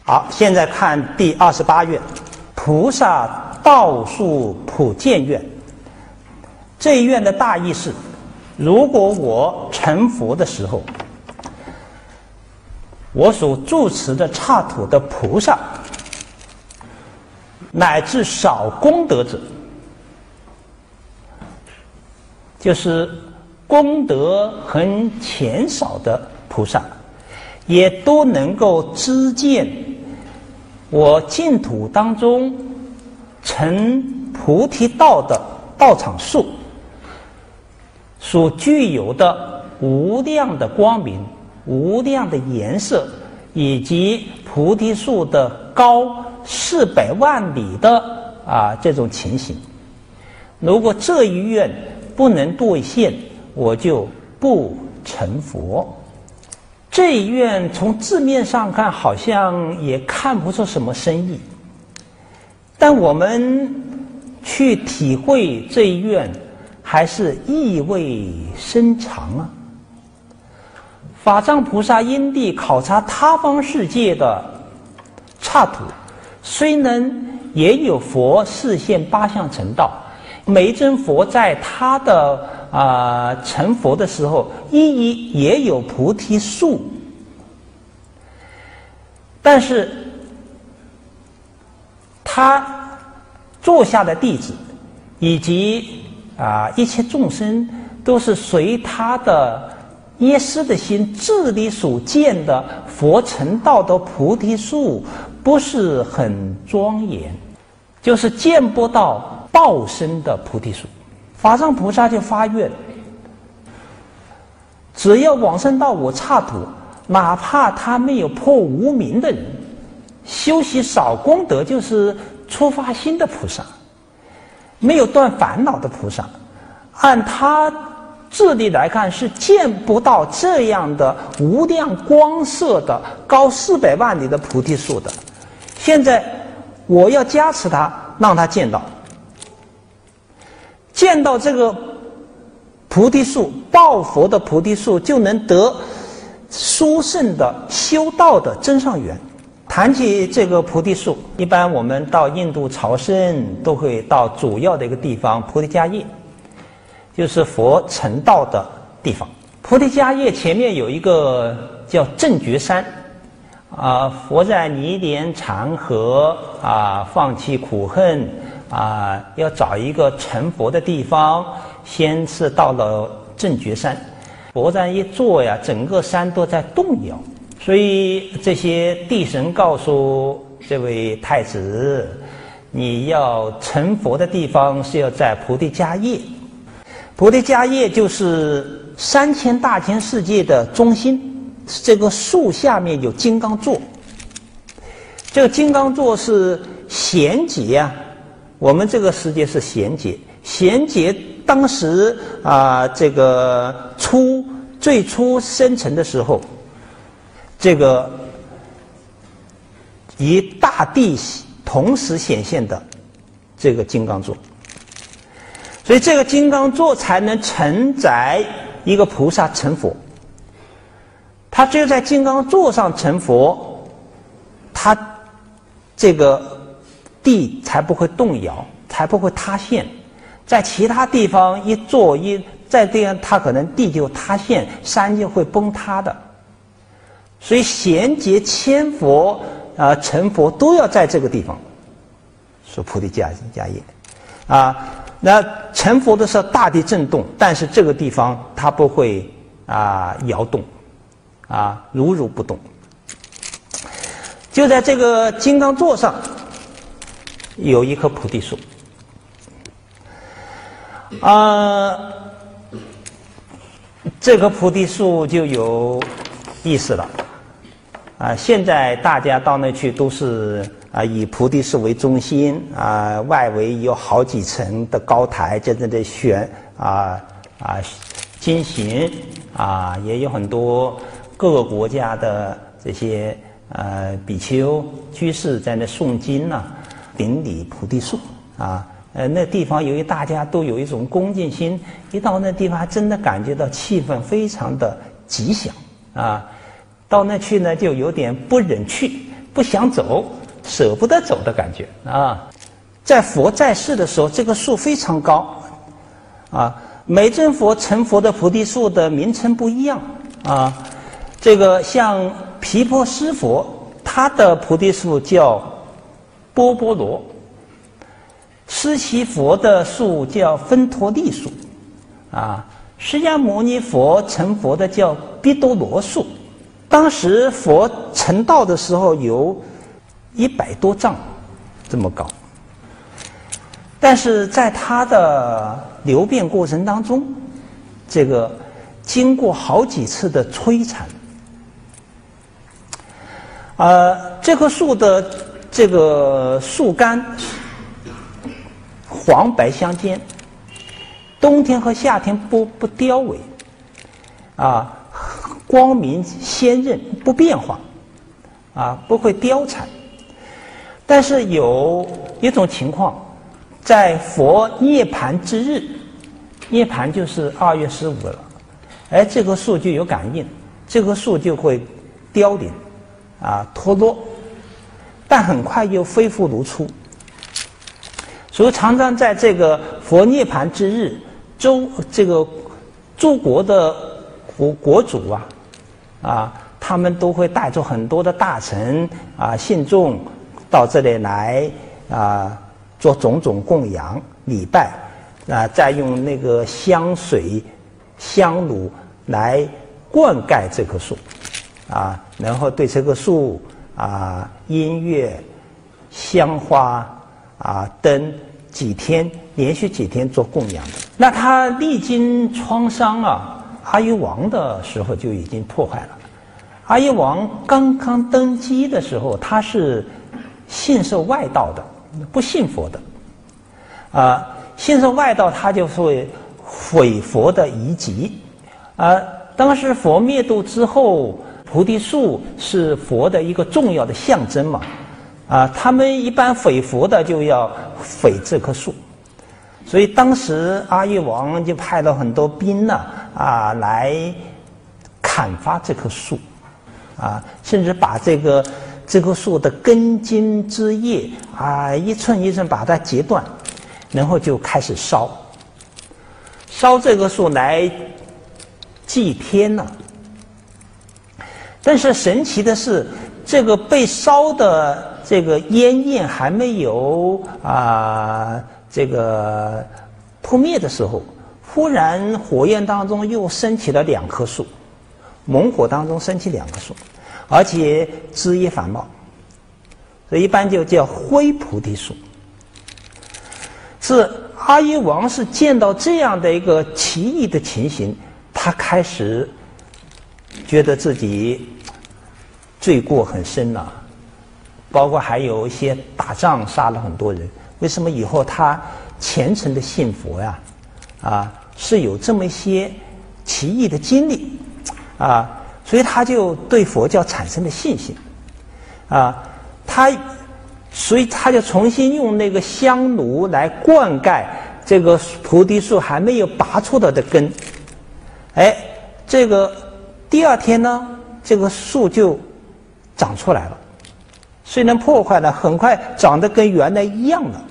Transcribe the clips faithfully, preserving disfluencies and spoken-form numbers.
好，现在看第二十八愿，菩萨道树普见愿。这一愿的大意是：如果我成佛的时候，我所住持的刹土的菩萨，乃至少功德者，就是功德很浅少的菩萨，也都能够知见我净土当中成菩提道的道场树所具有的无量的光明、无量的颜色，以及菩提树的高四百万里的啊这种情形。如果这一愿不能兑现，我就不成佛。这一愿从字面上看好像也看不出什么深意，但我们去体会这一愿，还是意味深长啊。法藏菩萨因地考察他方世界的刹土，虽能也有佛示现八相成道，每一尊佛在他的啊、呃、成佛的时候，一一也有菩提树，但是他座下的弟子以及啊、呃、一切众生，都是随他的耶师的心智力所见的佛成道的菩提树，不是很庄严，就是见不到报身的菩提树。法藏菩萨就发愿，只要往生到我刹土，哪怕他没有破无明的人，修习少功德，就是初发心的菩萨，没有断烦恼的菩萨，按他智力来看是见不到这样的无量光色的高四百万里的菩提树的。现在我要加持他，让他见到，见到这个菩提树，报佛的菩提树，就能得殊胜的修道的真上缘。谈起这个菩提树，一般我们到印度朝圣都会到主要的一个地方菩提迦叶，就是佛成道的地方。菩提迦叶前面有一个叫正觉山，啊、呃，佛在尼莲禅河啊，放弃苦恨啊，要找一个成佛的地方，先是到了正觉山。佛在一坐呀，整个山都在动摇，所以这些地神告诉这位太子，你要成佛的地方是要在菩提迦叶。菩提迦叶就是三千大千世界的中心，这个树下面有金刚座，这个金刚座是贤劫啊，我们这个世界是贤劫，贤劫当时啊、呃，这个初最初生成的时候，这个以大地同时显现的这个金刚座。所以这个金刚座才能承载一个菩萨成佛，他只有在金刚座上成佛，他这个地才不会动摇，才不会塌陷。在其他地方一坐一在这样，他可能地就塌陷，山就会崩塌的。所以贤劫千佛啊、呃、成佛都要在这个地方，说菩提迦迦叶啊。那成佛的时候大地震动，但是这个地方它不会啊摇动，啊如如不动。就在这个金刚座上有一棵菩提树，啊，这棵菩提树就有意思了。啊，现在大家到那去都是啊以菩提树为中心啊，外围有好几层的高台，在这里悬啊啊经行啊，也有很多各个国家的这些呃比丘居士在那诵经呢、啊，顶礼菩提树啊。呃，那地方由于大家都有一种恭敬心，一到那地方还真的感觉到气氛非常的吉祥啊。到那去呢，就有点不忍去， 不想走，舍不得走的感觉啊。在佛在世的时候，这个树非常高啊。每尊佛成佛的菩提树的名称不一样啊。这个像毗婆尸佛，他的菩提树叫波波罗；释迦佛的树叫分陀利树啊。释迦牟尼佛成佛的叫毗多罗树。当时佛成道的时候有一百多丈这么高，但是在他的流变过程当中，这个经过好几次的摧残，呃，这棵树的这个树干黄白相间，冬天和夏天不不凋萎，啊，光明鲜韧不变化，啊，不会凋残。但是有一种情况，在佛涅槃之日，涅槃就是二月十五了，哎，这棵树就有感应，这棵树就会凋零，啊，脱落，但很快又恢复如初。所以常常在这个佛涅槃之日，周这个诸国的国国主啊，啊，他们都会带着很多的大臣啊、信众到这里来啊，做种种供养礼拜啊，再用那个香水、香炉来灌溉这棵树啊，然后对这棵树啊，音乐、香花啊、灯几天，连续几天做供养的。那他历经创伤啊，阿育王的时候就已经破坏了。阿育王刚刚登基的时候，他是信受外道的，不信佛的。啊，信受外道，他就会毁佛的遗迹。啊，当时佛灭度之后，菩提树是佛的一个重要的象征嘛。啊，他们一般毁佛的就要毁这棵树，所以当时阿育王就派了很多兵呢，啊，来砍伐这棵树，啊，甚至把这个这棵树的根茎枝叶啊，一寸一寸把它截断，然后就开始烧，烧这棵树来祭天呢。但是神奇的是，这个被烧的这个烟焰还没有啊、呃、这个扑灭的时候，忽然火焰当中又升起了两棵树，猛火当中升起两棵树，而且枝叶繁茂，所以一般就叫灰菩提树。是阿育王是见到这样的一个奇异的情形，他开始觉得自己罪过很深了、啊，包括还有一些打仗杀了很多人。为什么以后他虔诚的信佛呀？啊，是有这么一些奇异的经历啊，所以他就对佛教产生了信心啊，他所以他就重新用那个香炉来灌溉这个菩提树还没有拔出来的根。哎，这个第二天呢，这个树就长出来了，虽然破坏了，很快长得跟原来一样了。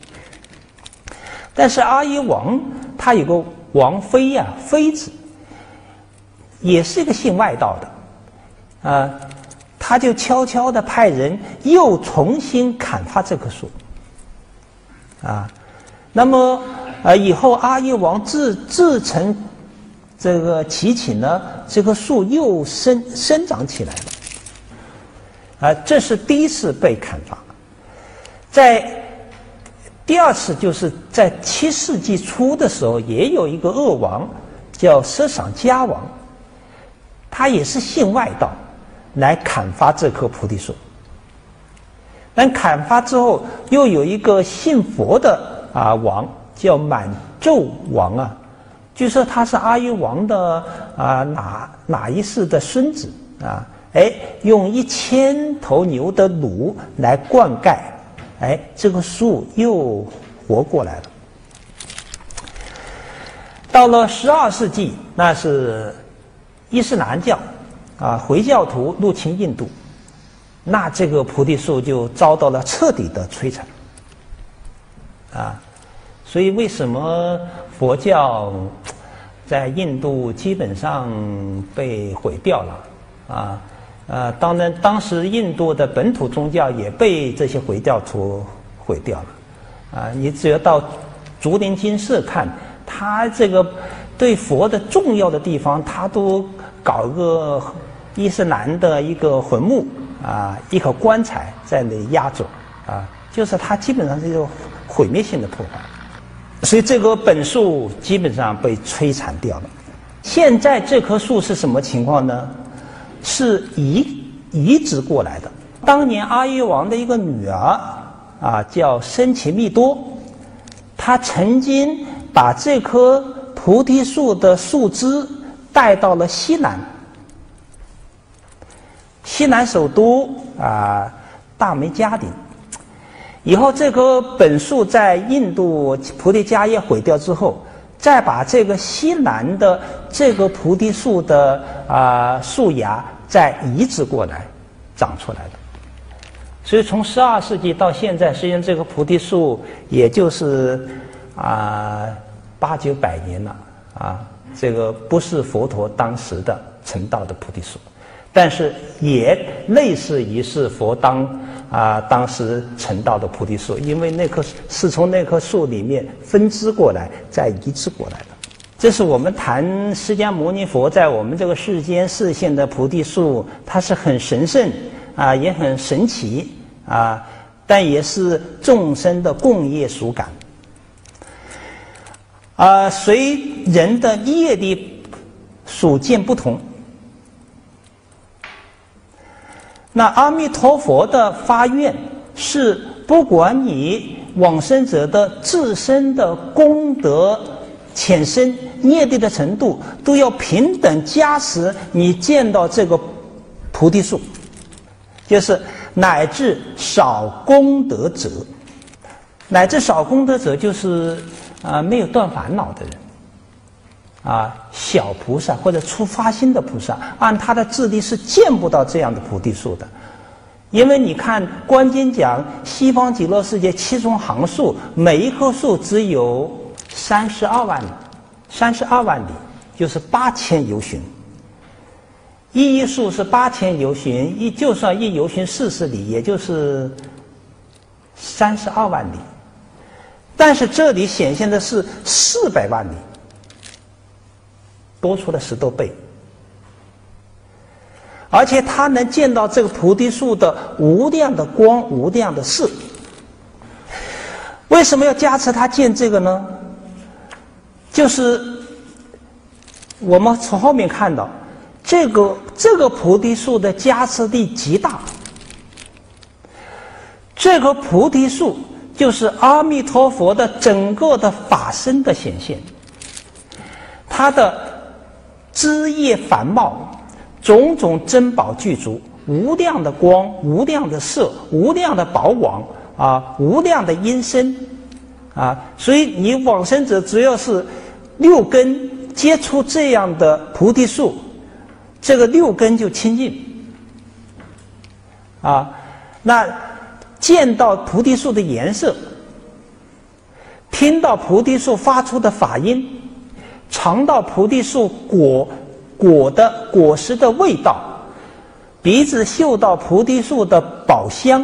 但是阿育王他有个王妃呀、啊，妃子，也是一个信外道的，啊、呃，他就悄悄地派人又重新砍伐这棵树，啊，那么呃以后阿育王自自成这个祈请呢，这棵树又生生长起来了。啊，这是第一次被砍伐。在第二次，就是在七世纪初的时候，也有一个恶王叫奢赏迦王，他也是信外道，来砍伐这棵菩提树。但砍伐之后，又有一个信佛的啊王叫满纣王啊，据说他是阿育王的啊哪哪一世的孙子啊。哎，用一千头牛的乳来灌溉，哎，这个树又活过来了。到了十二世纪，那是伊斯兰教啊回教徒入侵印度， 那这个菩提树就遭到了彻底的摧残。啊，所以为什么佛教在印度基本上被毁掉了？啊，呃，当然，当时印度的本土宗教也被这些回教徒毁掉了。啊，你只要到竹林精舍看，他这个对佛的重要的地方，他都搞个伊斯兰的一个坟墓啊，一口棺材在那里压着啊，就是他基本上是一个毁灭性的破坏。所以这个本树基本上被摧残掉了。现在这棵树是什么情况呢？是移移植过来的。当年阿育王的一个女儿啊，叫僧伽密多，她曾经把这棵菩提树的树枝带到了西南，西南首都啊大梅加林。以后这棵本树在印度菩提迦叶毁掉之后，再把这个西南的这个菩提树的啊、呃、树芽再移植过来长出来的。所以从十二世纪到现在，实际上这个菩提树也就是啊八九百年了啊，这个不是佛陀当时的成道的菩提树，但是也类似于是佛当啊、呃、当时成道的菩提树，因为那棵是从那棵树里面分支过来再移植过来的。这是我们谈释迦牟尼佛在我们这个世间示现的菩提树，它是很神圣啊、呃，也很神奇啊、呃，但也是众生的共业属感啊、呃，随人的业力属见不同。那阿弥陀佛的发愿是，不管你往生者的自身的功德浅深、业力的程度，都要平等加持你见到这个菩提树，就是乃至少功德者，乃至少功德者就是啊、呃、没有断烦恼的人。啊，小菩萨或者初发心的菩萨，按他的智力是见不到这样的菩提树的，因为你看《观经》讲西方极乐世界七种行树，每一棵树只有三十二万里，三十二万里就是八千由旬。一一树是八千由旬，一就算一由旬四十里，也就是三十二万里。但是这里显现的是四百万里。多出了十多倍，而且他能见到这个菩提树的无量的光、无量的色。为什么要加持他见这个呢？就是我们从后面看到，这个这个菩提树的加持力极大。这棵菩提树就是阿弥陀佛的整个的法身的显现，它的枝叶繁茂，种种珍宝具足，无量的光，无量的色，无量的宝网啊，无量的音声啊，所以你往生者只要是六根接触这样的菩提树，这个六根就清净啊。那见到菩提树的颜色，听到菩提树发出的法音，尝到菩提树果果的果实的味道，鼻子嗅到菩提树的宝香，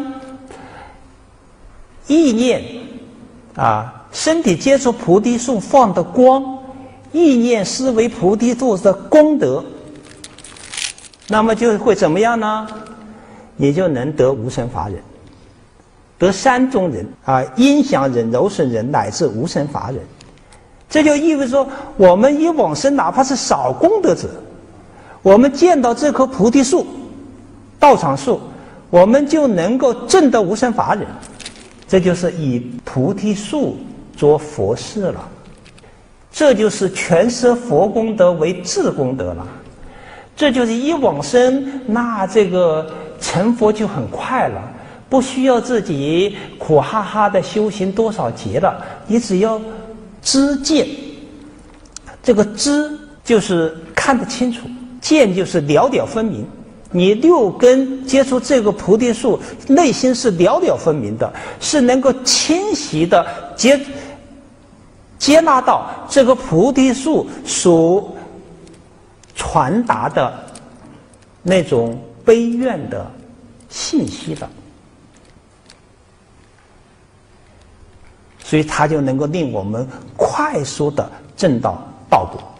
意念啊，身体接触菩提树放的光，意念思维菩提树的功德，那么就会怎么样呢？你就能得无生法忍，得三种人啊，音响人、柔顺人乃至无生法忍。这就意味着说，我们一往生，哪怕是少功德者，我们见到这棵菩提树、道场树，我们就能够证得无生法忍。这就是以菩提树做佛事了，这就是全摄佛功德为智功德了。这就是一往生，那这个成佛就很快了，不需要自己苦哈哈的修行多少劫了，你只要知见，这个知就是看得清楚，见就是了了分明你六根接触这个菩提树，内心是了了分明的，是能够清晰的接接纳到这个菩提树所传达的那种悲愿的信息的，所以它就能够令我们快速的证到道果。